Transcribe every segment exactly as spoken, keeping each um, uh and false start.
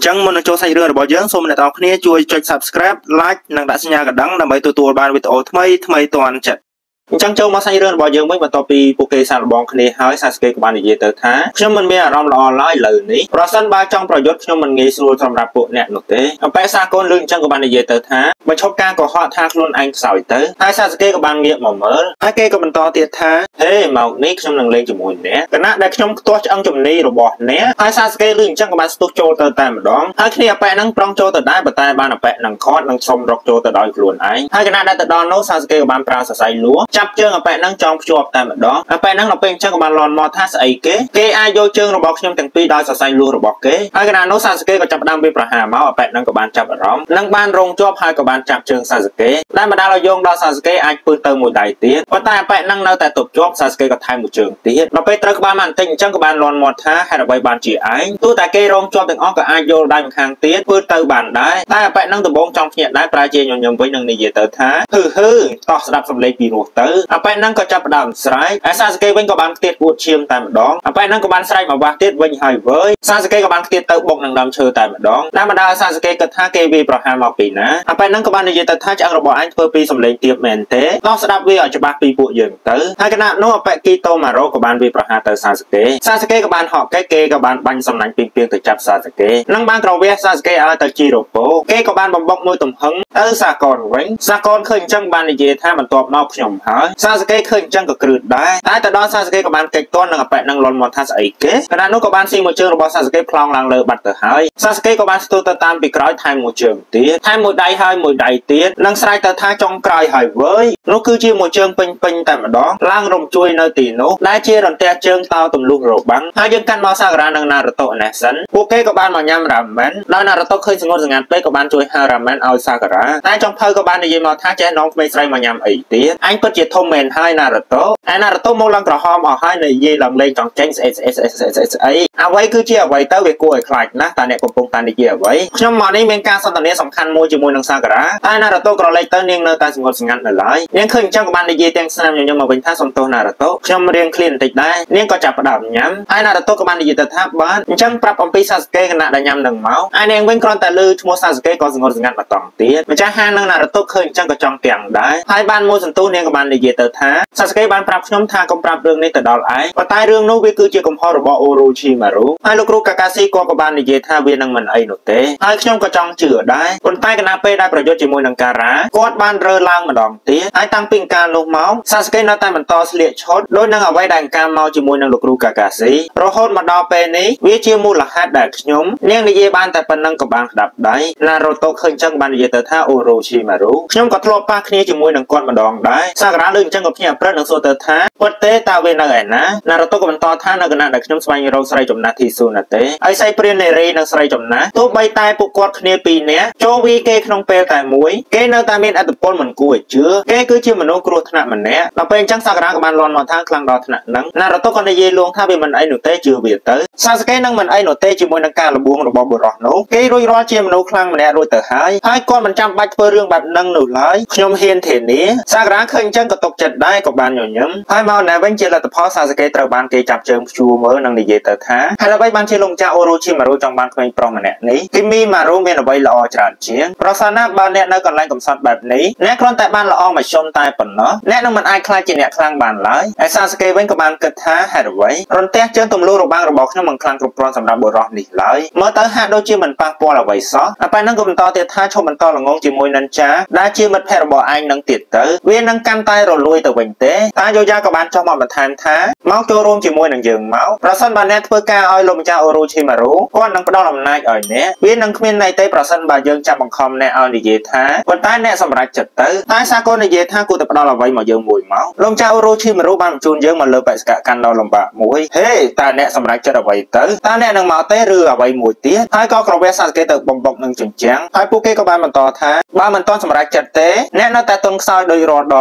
chẳng muốn cho xây rửa bảo dưỡng xong để tao kia chui cho subscribe like năng đã sinh nhà cả đắng là mấy tôi tua ban video thay thay toàn chặt chẳng châu mà xây rửa bảo dưỡng mấy mà topi poke sàn bóng kia hỏi Sasuke của bạn gì tới thá cho mình biết là rom lo lái lời ní Rasen ba trong project cho mình nghĩ xua trong rạp bộ nẹt nốt tế bé sa con lưng chân của bạn gì tới thá mà chốt ca của họ thác luôn anh sỏi tới hai Sasuke của bạn nghiệm mà mở hai cây của mình to tiệt thá thế màu ní trong lần lên chụp mùi nè cái nát đây trong toa ăn chụp ní rồi bỏ nè hai Sasuke lưng chân của bạn stút cho tới tay mà đó hai khi bé năng prong cho tới đáy bờ tay bạn là bé năng khó năng xông rọc cho tới đáy luôn ấy hai cái nát đây tới đó nó Sasuke của bạn pra sải lúa chắp chân ở bé năng trong chuột tay mà đó bé năng là bên chân của bạn lòn mò thắt ấy kế kế ai vô chân rồi bỏ trong từng pi đáy sải lúa rồi bỏ kế hai cái nát nó Sasuke có chắp đam bị pra hà máu ở bé năng của bạn chắp ở đó năng ban rong chop hai của bạn chắp chân Sasuke đây mà đang là dùng đó Sasuke ai pươn tới một đại tiết và tay bé năng nơi tại tục chop Sasuke có thay một trường tiết nó bây giờ các bạn màn tinh chân của bạn lòn mò thắt hay là bay bàn chỉ ái tôi tại cây rong chop từng óc của ai vô đây một hàng tiết pươn tới bàn đáy tay bé năng từ bốn trong nhẹ đáy pra chia nhom nhom với năng này về tới thá hư hư to đập sầm lấy bị ruột tới bé năng có chắp đam sải Sasuke vẫn có bạn tiết buộc chiêm tại một đó bé năng có bạn sải mà ba tiết vẫn hay với Sasuke có bạn tiết tới bụng năng đam chơi tại một đó nam mà đa Sasuke có thá cây vì pro ham mọc pì ná bé năng có bạn này về tới thá chẳng robot anh phơi pi sầm lấy tiệp mền thế nó sẽ đáp vi ở cho bác pi buộc dừng tới hai cái nào nó bé Kito mà rô của bạn vì pro ham tới Sasuke Sasuke của bạn họ cái kê của bạn banh sầm lạnh pin pin từ chắp Sasuke năng ban cầu ve Sasuke ở tới Chiropo kê của bạn bong bong môi tùng hứng tới Sakon vĩnh Sakon khơi chân bạn này về tha mình tọp mọc nhom hỏi Sasuke khơi chân của cừu đá tại từ đó Sasuke của bạn kịch toán năng bạn năng lon một thắt ấy kế cái nào nó của bạn xin một chương robot Sasuke plong lang lơ bật từ hỏi Sasuke của bạn tu tơ tam bị cõi thay một trường tiết thay một đầy hai một đầy tiết năng sai tơ tha trong cõi hỏi với nó cứ chia một chương pin pin tại mà đó lang rồng chui nơi tỉ nốt đã chia đòn te chương tao tùm luôn rồi bắn hai dân căn mau Sakura năng Naruto nè sấn ok của bạn mà nhâm ramen nói Naruto khơi ngôn ngàn play của bạn chui hai ramen ao Sakura tại trong thơ của bạn này gì mà tha trẻ nó mấy say mà nhâm ấy tiết anh có chuyện thông mền hai Naruto anh Naruto mua lăng cỏ hom ở hai này gì lần lên trong tranh ấy à vậy cứ chia vậy tới về cô khai nè ta này cũng cùng ta này chia vậy nhưng mà đây bên ca sau này sòng khăn mua chỉ mua năng Sakura anh Naruto còn lấy tới niên nơi ta ngôn ngàn ở lại nhưng khơi trong của bạn này gì tên xem nhưng mà bình tha sòng tô Naruto trong riêng clean tịch đấy niên có chập đạp nhắm anh Naruto của bạn này gì từ tháp bán chẳng prap ông pi Sasuke cái nạ đã nhắm đằng máu anh em bên con ta lư mua Sasuke có ngôn ngàn mà tổng tiết mà cha hai năng Naruto khơi trong cái trong kẹng đấy hai ban mua sòng tô niên của bạn này gì từ tháp Sasuke ban prap nhóm tha công prap rương này từ đó ấy và tai rương nó với cứ chưa công ho rồi bỏ Orochimaru hai lúc Kakashi có của bạn này gì tha viên năng mình ấy nốt tế hai nhóm có trong chữa đấy còn tay cái nạp pe đãประโยชน์chỉ môi năng Kara quát ban rơ lang mà đòn tiết hai tăng pin can lục máu Sasuke nó tay mình to liệt chốt đôi năng ở vai đàn cam mau chỉ môi năng lục Kakashi rồi hốt mà đo pe ní với chia mua là hát đạt nhóm nên đi ban tại phần năng của bạn đập đấy Naruto khơi chân bạn gì tới tha Orochimaru nhóm có thô pa kia chỉ môi năng con mà đòn đấy Sakura lưng chân của nhà press năng số tới tha quất tế tao về năng ấy ná Naruto của mình to tha năng cái năng đặc nhóm xoay râu xoay chấm nát thì su nát tế ấy xoay print này ri năng xoay chấm nát tôi bay tai bộ quạt kia pì nè cho vi kê không pe tại muối kê nơi ta bên atopol mình cùi chưa kê cứ chia mình nô cua thằng mình nè là bên trắng Sakura của bạn lon một thang khlang đỏ thằng nắng Naruto còn đây luôn tha về mình ấy nụ tế chưa về tới Sasuke năng mình ấy nụ tế chỉ môi năng ca là buông rồi bỏ bờ rót nấu kê rồi rót chia mình nô khlang mình nè rồi từ hai hai con mình chăm bách phơi riêng bạn năng nụ lái nhom hiền thể ní Sakura khơi chân có tục chật đai của bạn nhỏ nhấm hai màu này vẫn chỉ là tập phó Sasuke từ bạn kê chập trường chua mới năng đi về tới thá hay là bây ban chia lông cha Orochimaru trong ban khơi pro mà nè ní Kimi mà rô miền ở bây là o tràn chiến Rosana ban nè nơi còn lại cầm sọt bẹp ní nè con tại ban là o mà xôm tai phần nó nè năng mình ai khai chỉ nè khlang bàn lái Sasuke vẫn có ban cực thá hay là vậy rồi té chân tùm lu rồi ban rồi bọc nhưng mình khlang cục pro sầm đạp bờ rót đi lái mới tới hai đôi chia mình pa po là vậy xó à ban năng cùng to tiệt tha cho mình to là ngon chỉ môi năn cha đã chia mình phe bỏ anh năng tiệt tới viên năng cam tay rồi lui từ bình tế ta vô gia các bạn cho mọi mình than thá máu cho rôm chỉ môi năng dừng máu Rasen ban nè phơi ca oi lồng cha Orochimaru con năng đo làm nai ở nè viên năng khuyên này tới Rasen bà dương cha bằng khom nè oi đi về thá còn tai nè xong ra chật tới tai sa con này về thá cô tập đo là vậy mà dương mùi máu lồng cha Orochimaru ban chun dương mà lơ bẹ cả căn đo làm bạ mũi hey ta nè xong ra chật ở vậy tới ta nè năng máu té rưa ở vậy mùi tiết hai con cầu ve Sasuke tự bồng bồng năng chừng trắng hai Poke có ban mình to thá ba mình to xong ra chật tế nè nó ta tung soi đôi rò đòn trắng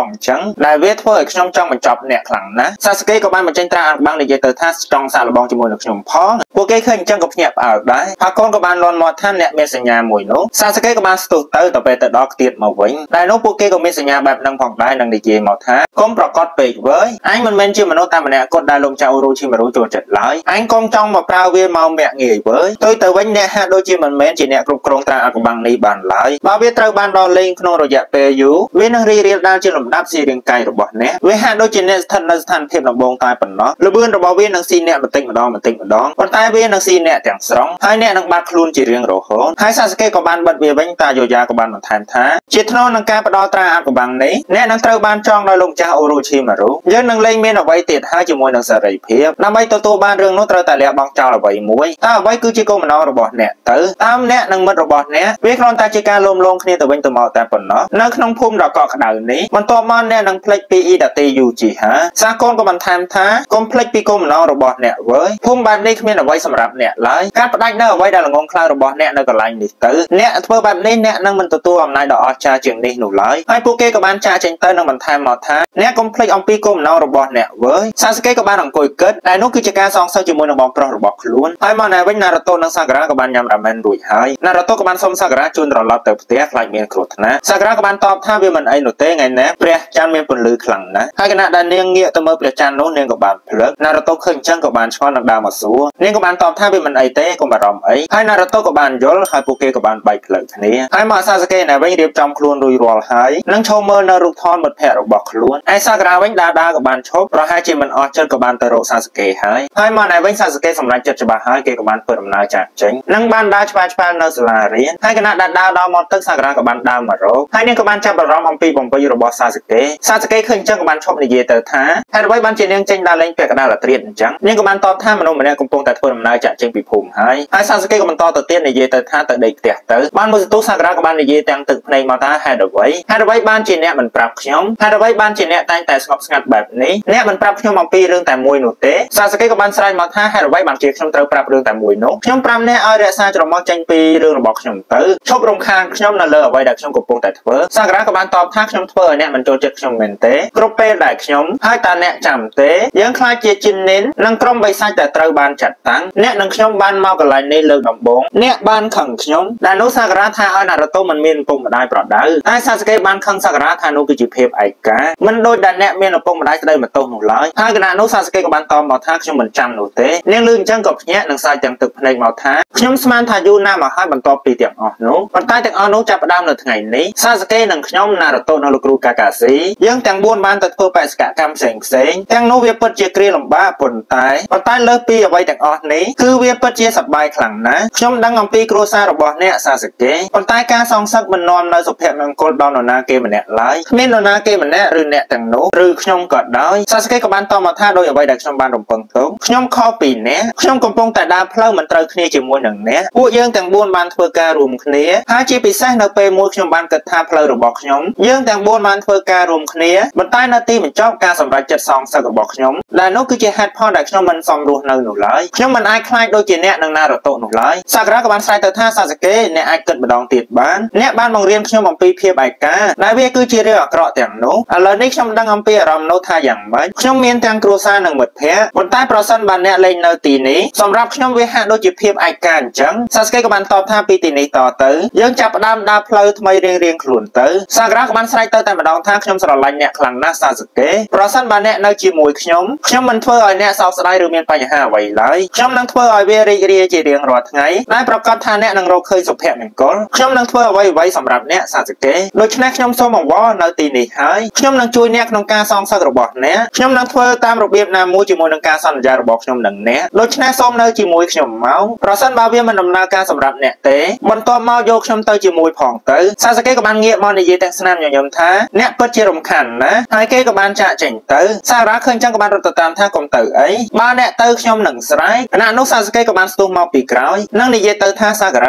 ដែលវាធ្វើឲ្យខ្ញុំចង់បញ្ចប់អ្នកខ្លាំងណាស់ Sasuke ក៏បានបញ្ចេញត្រាអាថ៌កំបាំងនិយាយទៅថាចង់សាកល្បងជាមួយនឹងខ្ញុំផងពួកគេឃើញអញ្ចឹងក៏ភ្ញាក់ផ្អើលដែរផាកូនក៏បានលន់មាត់ថាអ្នកមានសញ្ញាមួយនោះ Sasuke ក៏បានស្ទុះទៅទៅពេលទៅដល់ខ្ទាតមកវិញដែលនោះពួកគេក៏មានសញ្ញាបែបហ្នឹងផងដែរនឹងនិយាយមកថាកុំប្រកាសពេកវើយអញមិនមែនជាមនុស្សតែម្នាក់គត់ដែលលោកចៅរូឈីមារូចូលចិត្តឡើយអញកុំចង់មកប្រើវាមកមាក់ងាយវើយទៅទៅវិញអ្នកហាក់ដូចជាមិនមែនជាអ្នកគ្រប់គ្រងត្រាអាថ៌កំបាំងនេះបានឡើយបើវាត្រូវបានដល់លេងក្នុងរយៈពេលយូរវានឹងរីរៀលដាល់ជាលំដាប់ស៊ីរាងកាយរបស់អ្នកវាហាក់ដូចជាអ្នកស្ថិតនៅស្ថានភាពដំបូងតែប៉ុណ្ណោះល្បឿនរបស់វានឹងស៊ីអ្នកបន្តិចម្ដងបន្តិចម្ដងប៉ុន្តែវានឹងស៊ីអ្នកទាំងស្រុងហើយអ្នកនឹងបាត់ខ្លួនជារៀងរហូតហើយ Sasuke ក៏បានបិទវាវិញតាយោយ៉ាក៏បានបន្ថែមថាជាថ្នូរនឹងការផ្ដល់ត្រាអាថ៌កំបាំងនេះអ្នកនឹងត្រូវបានចងដោយលោកចាស់អូរ៉ូឈីមារូយើងនឹងលែងមានអ្វីទៀតហើយជាមួយនឹងសេរីភាពដើម្បីទទួលបានរឿងនោះត្រូវតែលះបង់ចោលអ្វីមួយតើអ្វីគឺជាគោលបំណងរបស់អ្នកទៅតាមអ្នកនិងមិត្តរបស់អ្នកវាគ្រាន់តែជាការលំលងគ្នាទៅវិញទៅមកតែប៉ុណ្ណោះនៅក្នុងភូមិដ៏កក់ក្ដៅនេះបន្ទាប់មកអ្នកនឹងភ្លេចពីអ៊ីដាតេយូជីហាសាកូនក៏បន្ថែមថាកុំភ្លេចពីគោលបំណងរបស់អ្នកវើយភូមិបែបនេះគ្មានអ្វីសម្រាប់អ្នកឡើយការផ្ដាច់នៅអ្វីដែលល្ងងខ្លៅរបស់អ្នកនៅកន្លែងនេះទៅអ្នកធ្វើបែបនេះអ្នកនឹងមិនទទួលអំណាចដ៏អស្ចារ្យជាងនេះនោះឡើយហើយពួកគេក៏បានចាកចេញទៅនិងបន្ថែមមកថាអ្នកកុំភ្លេចអំពីគោលបំណងរបស់អ្នកវើយ Sasuke ក៏បានអង្គុយគិតដែលនោះគឺជាការសងសឹកជាមួយនឹងបងប្រុសរបស់ខ្លួនហើយមកណែវិញ Naruto និង Sakura ក៏បានញ៉ាំ ramen រួចហើយ Naruto ក៏បានសុំ Sakura ជូនត្រឡប់ទៅផ្ទះខ្លាចមានគ្រោះថ្នាក់ Sakura ក៏បានតបថាវាមិនអីនោះទេថ្ងៃនេះព្រះច័ន្ទមានពន្លឺខ្លាំងណាស់ហើយគណៈដែលនាងងាកទៅមើលព្រះច័ន្ទនោះនាងក៏បានភ្លឹក Naruto ឃើញអញ្ចឹងក៏បានឆ្ងល់នឹងដើរមកសួរនាងក៏បានតបថាវាមិនអីទេកុំបារម្ភអីហើយ Naruto ក៏បានយល់ហើយពួកគេក៏បានបែកផ្លូវគ្នាហើយមក Sasuke ណែវិញរៀបចំខ្លួនរួចរាល់ហើយនឹងឈរមើលនៅរូបថតមិត្តភ័ក្តិរបស់ខ្លួនឯ Sakura វិញដើរដើរក៏បានឈប់ប្រហែលជាមិនអស់ចិត្តក៏បានទៅរក Sasuke ហើយហើយមកណែវិញ Sasuke សម្រេចចិត្តច្បាស់ហើយគេក៏បានធ្វើដំណើរចាកចេញនឹងបានដើរឆ្វែងឆ្វែងនៅសាលារៀនហើយគណៈដែលដើរដល់មាត់ទឹក Sakura ក៏បានដើរមករកហើយនាងក៏បានចាប់អារម្មណ៍អំពីបំពេញរបស់ Sasuke Sasuke ឃើញអញ្ចឹងក៏បានឈប់និយាយទៅថាហេតុអ្វីបានជានាងចេញដើរលេងពាក់កណ្ដាលអាត្រៀតអញ្ចឹងនាងក៏បានតបថាមនុស្សម្នាក់កំពុងតែធ្វើដំណើរចាកចេញពីភូមិហើយហើយ Sasuke ក៏បន្តទៅទៀតនិយាយទៅថាទៅដេកផ្ទះទៅបានមួយសន្ទុះ Sakura ក៏បាននិយាយទាំងទឹកភ្នែកមកថាហេតុអ្វីហេតុអ្វីបានជាអ្នកមិនប្រាប់ខ្ញុំហេតុអ្វីបានជាអ្នកតែងតែស្ងប់ស្ងាត់បែបនេះអ្នកមិនប្រាប់ខ្ញុំអំពីរឿងតែមួយនោះទេ Sasuke ក៏បានស្រែកមកថាហេតុអ្វីបានជាខ្ញុំត្រូវប្រាប់រឿងតែមួយនោះខ្ញុំប្រាប់អ្នកឲ្យរក្សាច្រមុះចេញពីរឿងរបស់ខ្ញុំទៅឈប់រំខានខ្ញុំនៅលើអ្វីដែលខ្ញុំកំពុងតែធ្វើ Sakura ក៏បានតបថាខ្ញុំធ្វើឲ្យអ្នកមិនចូលចិត្តខ្ញុំមែនទេគ្រប់ពេលដែលខ្ញុំហើយតើអ្នកចាំទេយើងខ្លាចជាជីននីននិងក្រុមបិសាចដែលត្រូវបានចាត់តាំងអ្នកនិងខ្ញុំបានមកកន្លែងនេះលើកដំបូងអ្នកបានខឹងខ្ញុំដែលនោះ Sakura ថាឲ្យ Naruto មិនមានឪពុកម្ដាយប្រដៅតែ Sasuke បានខឹង Sakura ថានោះគឺជាភាពឯកាមិនដូចដែលអ្នកមានឪពុកម្ដាយស្ដីបន្ទោសនោះឡើយហើយគណៈនោះ Sasuke ក៏បានតបមកថាខ្ញុំមិនចាំនោះទេនាងលឺអញ្ចឹងក៏ភ្ញាក់និងសាយទាំងទឹកភ្នែកមកថាខ្ញុំស្មានថាយូរណាស់មកហើយបន្ទាប់ពីទាំងអស់នោះប៉ុន្តែទាំងអស់នោះចាប់ផ្ដើមនៅថ្ងៃនេះ Sasuke និងខ្ញុំ Naruto និងលោកគ្រូ Kakashi យើងទាំងបួនបានទៅធ្វើបេសកកម្មផ្សេងផ្សេងទាំងនោះវាពិតជាគ្រាលំបាកប៉ុន្តែប៉ុន្តែលើសពីអ្វីទាំងអស់នេះគឺវាពិតជាសប្បាយខ្លាំងណាស់ខ្ញុំដឹងអំពីគ្រួសាររបស់អ្នក Sasuke ប៉ុន្តែការសងសឹកមិននាំនៅសុភមង្គលដល់នរណាគេម្នាក់ឡើយគ្មាននរណាគេម្នាក់ឬអ្នកទាំងនោះឬខ្ញុំក៏ដោយ Sasuke ក៏បានតបមកថាដោយអ្វីដែលខ្ញុំបានរំពឹងទុកខ្ញុំខុសពីអ្នកខ្ញុំកំពុងតែដើរផ្លូវមិនត្រូវគ្នាជាមួយនឹងអ្នកពួកយើងទាំងបួនបានធ្វើការរួមគ្នាហើយជាពិសេសនៅពេលមួយខ្ញុំបានគិតថាផ្លូវរបស់ខ្ញុំយើងទាំងបួនបានធ្វើការរួមគ្នាប៉ុន្តែនៅទីបញ្ចប់ការសម្រេចចិត្តសងសឹករបស់ខ្ញុំដែលនោះគឺជាហេតុផលដែលខ្ញុំមិនសមរស់នៅនោះឡើយខ្ញុំមិនអាចខ្លាចដូចជាអ្នកនឹង Naruto នោះឡើយ Sakura ក៏បានស្រែកទៅថា Sasuke អ្នកអាចគិតម្ដងទៀតបានអ្នកបានបង្រៀនខ្ញុំអំពីភាពឯកាដែលវាគឺជារឿងអាក្រក់ទាំងនោះឥឡូវនេះខ្ញុំដឹងអំពីអារម្មណ៍នោះថាយ៉ាងម៉េចខ្ញុំមានទាំងគ្រួសារនិងមិត្តភ័ក្តិប៉ុន្តែប្រសិនបើអ្នកលេងនៅទីនេះសម្រាប់ខ្ញុំវាហាក់ដូចជាភាពឯកាអញ្ចឹង Sasuke ក៏បានតបថាពីទីនេះតទៅយើងចាប់ផ្ដើមដើរផ្លូវថ្មីរៀងរៀងខ្លួនទៅ Sakura ក៏បានស្រែកទៅតែម្ដងថាខ្ញុំស្រឡាញ់អ្នកខ្លាំងណាស់ Sasuke ប្រសិនបើអ្នកនៅជាមួយខ្ញុំខ្ញុំមិនធ្វើឲ្យអ្នកសោកស្ដាយឬមានបញ្ហាអ្វីឡើយខ្ញុំនឹងធ្វើឲ្យវារីករាយជារៀងរាល់ថ្ងៃដែលប្រកាសថាអ្នកនឹងរកឃើញសុភមង្គលខ្ញុំនឹងធ្វើអ្វីអ្វីសម្រាប់អ្នក Sasuke ដូច្នេះខ្ញុំសូមអង្វរនៅទីនេះហើយខ្ញុំនឹងជួយអ្នកក្នុងការសងសឹករបស់អ្នកខ្ញុំនឹងធ្វើតាមរបៀបណាមួយជាមួយនឹងការសន្យារបស់ខ្ញុំនឹងអ្នកដូច្នេះសូមនៅជាមួយខ្ញុំមកប្រសិនបើវាមិនដំណើរការសម្រាប់អ្នកទេបន្ទាប់មកយកខ្ញុំទៅជាមួយផងទៅ Sasuke ក៏បានងាកមកនិយាយទាំងស្នាមញញឹមថាអ្នកពិតជារំខានណាហើយគេក៏បានចាក់ចេញទៅ Sakura ឃើញចឹងក៏បានរត់ទៅតាមថាកុំទៅអីបើអ្នកទៅខ្ញុំនឹងស្រែកគណៈនោះ Sasuke ក៏បានស្ទុះមកពីក្រោយនិងនិយាយទៅថា Sakura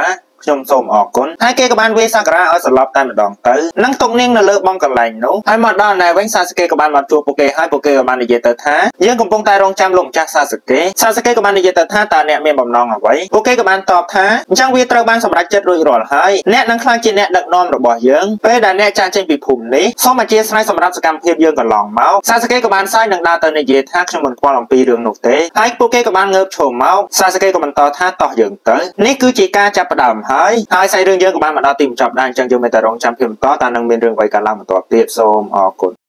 ខ្ញុំសូមអរគុណហើយគេក៏បានវាយសាការៈឲ្យសន្លប់តែម្ដងទៅនឹងទុកនាងនៅលើបងកន្លែងនោះហើយមកដល់ណែវិញសាស្កេក៏បានមកជួបពួកគេហើយពួកគេក៏បាននិយាយទៅថាយើងកំពុងតែរងចាំលោកម្ចាស់សាស្កេសាស្កេក៏បាននិយាយទៅថាតើអ្នកមានបំណងអ្វីពួកគេក៏បានតបថាអញ្ចឹងវាត្រូវបានសម្រេចចិត្តរួចរាល់ហើយអ្នកនឹងក្លាយជាអ្នកដឹកនាំរបស់យើងពេលដែលអ្នកចាកចេញពីភូមិនេះសូមអធិស្ឋានសម្រាប់សកម្មភាពយើងកន្លងមកសាស្កេក៏បានសាយនឹងដើរទៅនិយាយថាខ្ញុំមិនខ្វល់អំពីរឿងនោះទេហើយពួកគេក៏បានងើបឈរមកសាស្កេក៏បន្តថាតោះយើងទៅនេះគឺជាការចាប់ផ្ដើមហើយហើយសាយរឿងយើងក៏បានមកដល់ទីបញ្ចប់ដែរអញ្ចឹងយើងមានតែរងចាំភាពបន្តតើនឹងមានរឿងអ្វីកើតឡើងបន្តទៀតសូមអរគុណ